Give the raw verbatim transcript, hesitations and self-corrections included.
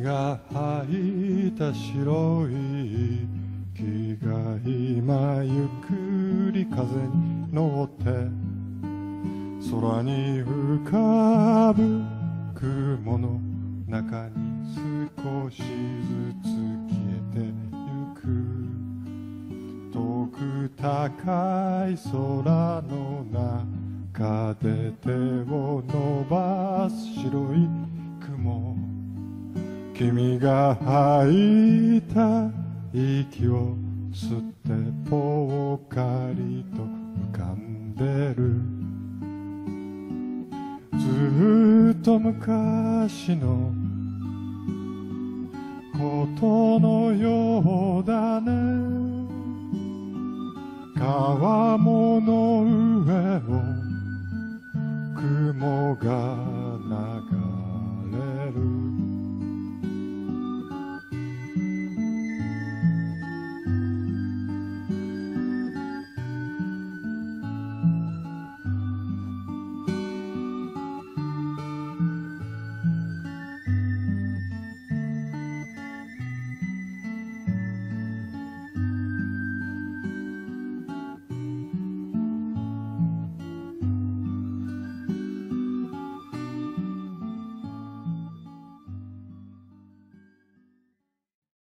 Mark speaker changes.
Speaker 1: が吐いた白い木が今ゆっくり風に乗って空に浮かぶ雲の中に少しずつ消えてゆく。遠く高い空の中で手を伸ばす白い雲、君が吐いた息を吸ってぽっかりと浮かんでる。ずっと昔のことのようだね。川面の上を雲が